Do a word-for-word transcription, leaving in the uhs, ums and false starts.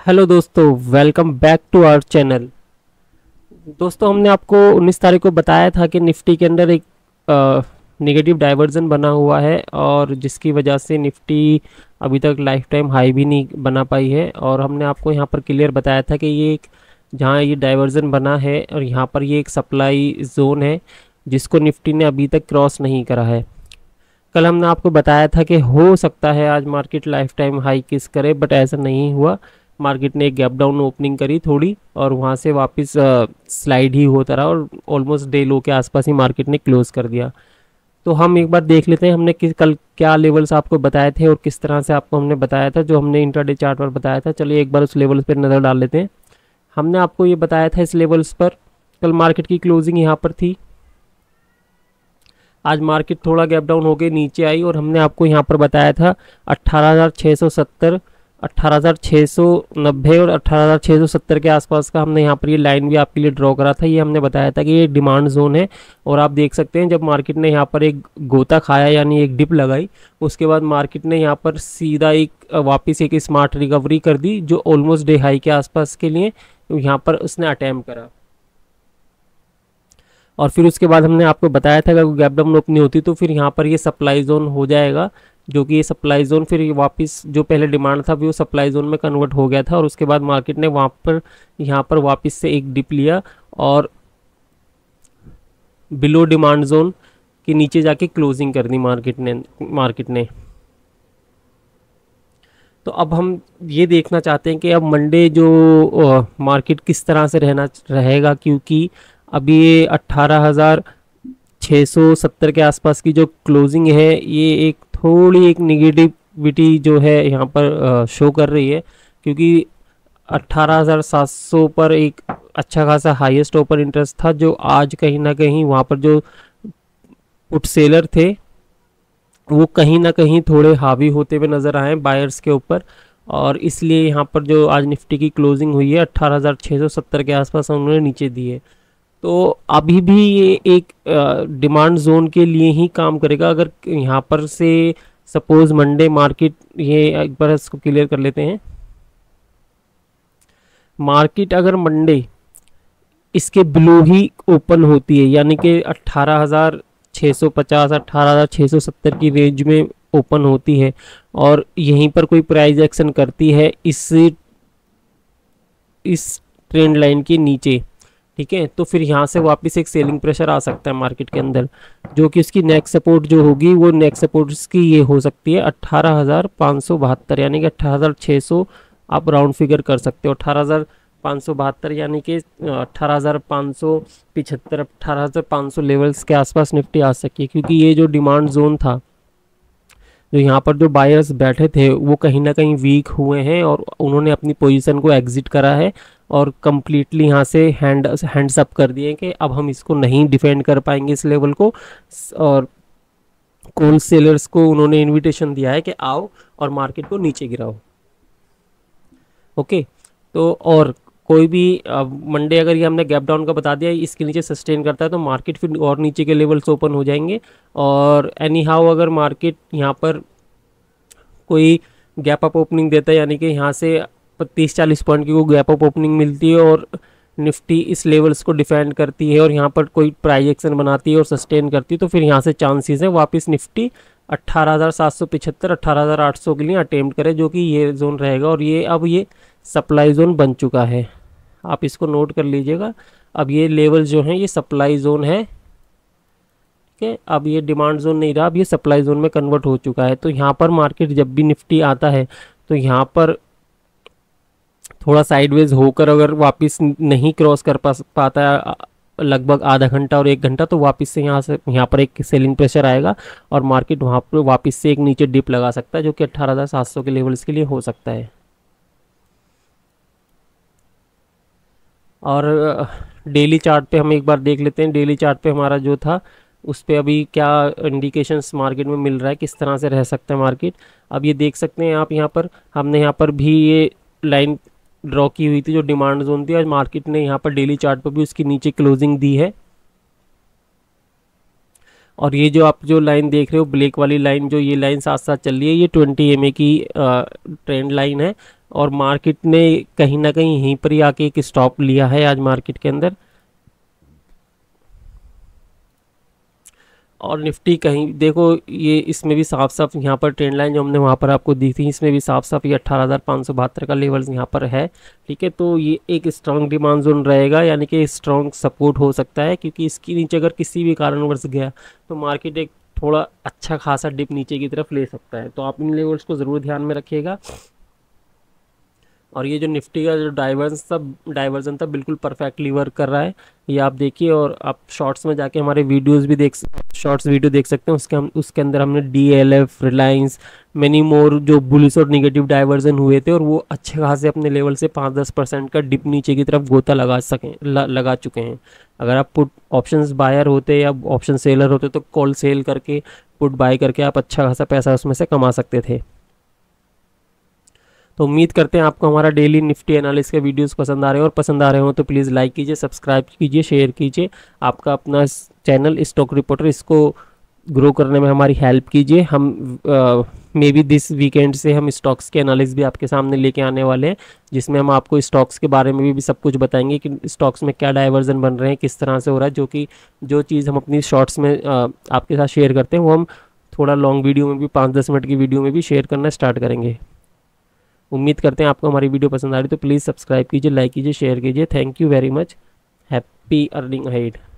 Hello दोस्तों, welcome back to our channel. दोस्तों, हमने आपको उन्नीस तारीख को बताया था कि निफ्टी के अंदर एक नेगेटिव डाइवर्जन बना हुआ है और जिसकी वजह से निफ्टी अभी तक लाइफ टाइम हाई भी नहीं बना पाई है। और हमने आपको यहाँ पर क्लियर बताया था कि ये एक जहाँ ये डाइवर्जन बना है और यहाँ पर ये एक सप्लाई जोन है जिसको निफ्टी ने अभी तक क्रॉस नहीं करा है। कल हमने आपको बताया था कि हो सकता है आज मार्केट लाइफ टाइम हाई किस करे, बट ऐसा नहीं हुआ। मार्केट ने एक गैप डाउन ओपनिंग करी थोड़ी और वहाँ से वापस स्लाइड ही होता रहा और ऑलमोस्ट डे लो के आसपास ही मार्केट ने क्लोज कर दिया। तो हम एक बार देख लेते हैं हमने किस कल क्या लेवल्स आपको बताए थे और किस तरह से आपको हमने बताया था, जो हमने इंट्राडे चार्ट पर बताया था। चलिए एक बार उस लेवल्स पर नज़र डाल लेते हैं। हमने आपको ये बताया था इस लेवल्स पर, कल मार्केट की क्लोजिंग यहाँ पर थी। आज मार्केट थोड़ा गैप डाउन होके नीचे आई और हमने आपको यहाँ पर बताया था अट्ठारह हज़ार छः सौ सत्तर, अट्ठारह हज़ार छः सौ नब्बे और अट्ठारह हज़ार छः सौ सत्तर के आसपास का हमने यहाँ पर ये लाइन भी आपके लिए ड्रॉ करा था। ये हमने बताया था कि ये डिमांड जोन है और आप देख सकते हैं जब मार्केट ने यहाँ पर एक गोता खाया यानी एक डिप लगाई, उसके बाद मार्केट ने यहाँ पर सीधा एक वापस एक स्मार्ट रिकवरी कर दी जो ऑलमोस्ट डे हाई के आसपास के लिए यहाँ पर उसने अटैम्प्ट करा। और फिर उसके बाद हमने आपको बताया था अगर गैप डाउन ओपन नहीं होती तो फिर यहाँ पर ये सप्लाई जोन हो जाएगा, जो कि ये सप्लाई जोन फिर वापस जो पहले डिमांड था वो सप्लाई जोन में कन्वर्ट हो गया था। और उसके बाद मार्केट ने वहाँ पर यहाँ पर वापस से एक डिप लिया और बिलो डिमांड जोन के नीचे जाके क्लोजिंग कर दी मार्केट ने मार्केट ने तो अब हम ये देखना चाहते हैं कि अब मंडे जो मार्केट किस तरह से रहना रहेगा, क्योंकि अभी ये अट्ठारह हज़ार छः सौ सत्तर के आसपास की जो क्लोजिंग है ये एक थोड़ी एक निगेटिविटी जो है यहाँ पर शो कर रही है, क्योंकि अट्ठारह हज़ार सात सौ पर एक अच्छा खासा हाईएस्ट ओपन इंटरेस्ट था जो आज कहीं ना कहीं वहाँ पर जो पुट सेलर थे वो कहीं ना कहीं थोड़े हावी होते हुए नज़र आए बायर्स के ऊपर। और इसलिए यहाँ पर जो आज निफ्टी की क्लोजिंग हुई है अट्ठारह हज़ार छः सौ सत्तर के आसपास उन्होंने नीचे दी है। तो अभी भी ये एक डिमांड जोन के लिए ही काम करेगा। अगर यहाँ पर से सपोज मंडे मार्केट, ये एक बार इसको क्लियर कर लेते हैं, मार्केट अगर मंडे इसके ब्लू ही ओपन होती है यानी कि अट्ठारह हज़ार छः सौ पचास अट्ठारह हज़ार छः सौ सत्तर की रेंज में ओपन होती है और यहीं पर कोई प्राइस एक्शन करती है इस इस ट्रेंड लाइन के नीचे, ठीक है, तो फिर यहाँ से वापस एक सेलिंग प्रेशर आ सकता है मार्केट के अंदर, जो कि उसकी नेक्स्ट सपोर्ट जो होगी वो नेक्स्ट सपोर्ट की ये हो सकती है अट्ठारह हज़ार पाँच सौ बहत्तर, यानी कि अट्ठारह हज़ार छः सौ आप राउंड फिगर कर सकते हो। अट्ठारह हज़ार पाँच सौ बहत्तर यानी कि अट्ठारह हज़ार पाँच सौ पिछहत्तर अट्ठारह हज़ार पाँच सौ लेवल्स के आसपास निफ्टी आ सकती है, क्योंकि ये जो डिमांड जोन था जो यहाँ पर जो बायर्स बैठे थे वो कहीं ना कहीं वीक हुए हैं और उन्होंने अपनी पोजीशन को एग्जिट करा है और कम्प्लीटली यहाँ से हैंड हैंड्स अप कर दिए कि अब हम इसको नहीं डिफेंड कर पाएंगे इस लेवल को। और कॉल सेलर्स को उन्होंने इनविटेशन दिया है कि आओ और मार्केट को नीचे गिराओ। ओके, तो और कोई भी मंडे अगर ये हमने गैप डाउन का बता दिया इसके नीचे सस्टेन करता है तो मार्केट फिर और नीचे के लेवल्स ओपन हो जाएंगे। और एनी हाउ अगर मार्केट यहाँ पर कोई गैप अप ओपनिंग देता है यानी कि यहाँ से तीस चालीस पॉइंट की वो गैप अप ओपनिंग मिलती है और निफ्टी इस लेवल्स को डिफेंड करती है और यहाँ पर कोई प्राइस एक्शन बनाती है और सस्टेन करती है, तो फिर यहाँ से चांसेस है वापस निफ्टी अट्ठारह हज़ार सात सौ पिछहत्तर अट्ठारह हज़ार आठ सौ के लिए अटेम्प्ट करे, जो कि ये जोन रहेगा। और ये अब ये सप्लाई जोन बन चुका है, आप इसको नोट कर लीजिएगा। अब ये लेवल जो हैं ये सप्लाई जोन है, ठीक है, अब ये डिमांड जोन नहीं रहा, अब ये सप्लाई जोन में कन्वर्ट हो चुका है। तो यहाँ पर मार्केट जब भी निफ्टी आता है तो यहाँ पर थोड़ा साइडवेज होकर अगर वापस नहीं क्रॉस कर पा पाता है लगभग आधा घंटा और एक घंटा, तो वापस से यहाँ से यहाँ पर एक सेलिंग प्रेशर आएगा और मार्केट वहाँ पर वापस से एक नीचे डिप लगा सकता है, जो कि अट्ठारह हज़ार सात सौ के लेवल्स के लिए हो सकता है। और डेली चार्ट पे हम एक बार देख लेते हैं, डेली चार्ट पे हमारा जो था उस पर अभी क्या इंडिकेशंस मार्केट में मिल रहा है, किस तरह से रह सकता है मार्केट। अब ये देख सकते हैं आप, यहाँ पर हमने यहाँ पर भी ये लाइन ड्रॉ की हुई थी जो डिमांड जोन थी, आज मार्केट ने यहाँ पर डेली चार्ट पर भी उसकी नीचे क्लोजिंग दी है। और ये जो आप जो लाइन देख रहे हो ब्लैक वाली लाइन, जो ये लाइन साथ साथ चल रही है, ये ट्वेंटी एम ए की ट्रेंड लाइन है। और मार्केट ने कहीं ना कहीं यहीं पर ही आके एक स्टॉप लिया है आज मार्केट के अंदर। और निफ्टी कहीं देखो, ये इसमें भी साफ साफ यहाँ पर ट्रेंड लाइन जो हमने वहाँ पर आपको दी थी, इसमें भी साफ साफ ये अट्ठारह हज़ार पाँच सौ बहत्तर का लेवल्स यहाँ पर है। ठीक है, तो ये एक स्ट्रांग डिमांड जोन रहेगा, यानी कि स्ट्रांग सपोर्ट हो सकता है, क्योंकि इसके नीचे अगर किसी भी कारणवश गया तो मार्केट एक थोड़ा अच्छा खासा डिप नीचे की तरफ ले सकता है। तो आप इन लेवल्स को ज़रूर ध्यान में रखिएगा। और ये जो निफ्टी का जो डाइवर्स था डाइवर्जन था बिल्कुल परफेक्टली वर्क कर रहा है, ये आप देखिए। और आप शॉर्ट्स में जाके हमारे वीडियोस भी देख शॉर्ट्स वीडियो देख सकते हैं, उसके हम उसके अंदर हमने D L F, Reliance, many more जो बुलिश और निगेटिव डाइवर्जन हुए थे और वो अच्छे खासे अपने लेवल से पाँच दस परसेंट का डिप नीचे की तरफ गोता लगा सकें ल, लगा चुके हैं। अगर आप पुट ऑप्शंस बायर होते या ऑप्शन सेलर होते तो कॉल सेल करके पुट बाय करके आप अच्छा खासा पैसा उसमें से कमा सकते थे। तो उम्मीद करते हैं आपको हमारा डेली निफ्टी एनालिसिस के वीडियोस पसंद आ रहे हो, और पसंद आ रहे हो तो प्लीज़ लाइक कीजिए, सब्सक्राइब कीजिए, शेयर कीजिए। आपका अपना चैनल स्टॉक रिपोर्टर, इसको ग्रो करने में हमारी हेल्प कीजिए। हम मे बी दिस वीकेंड से हम स्टॉक्स के एनालिसिस भी आपके सामने लेके आने वाले हैं, जिसमें हम आपको स्टॉक्स के बारे में भी, भी सब कुछ बताएंगे कि स्टॉक्स में क्या डाइवर्जन बन रहे हैं, किस तरह से हो रहा है। जो कि जो चीज़ हम अपनी शॉर्ट्स में uh, आपके साथ शेयर करते हैं वो हम थोड़ा लॉन्ग वीडियो में भी, पाँच दस मिनट की वीडियो में भी शेयर करना स्टार्ट करेंगे। उम्मीद करते हैं आपको हमारी वीडियो पसंद आ रही तो प्लीज़ सब्सक्राइब कीजिए, लाइक कीजिए, शेयर कीजिए। Thank you very much. Happy earning ahead.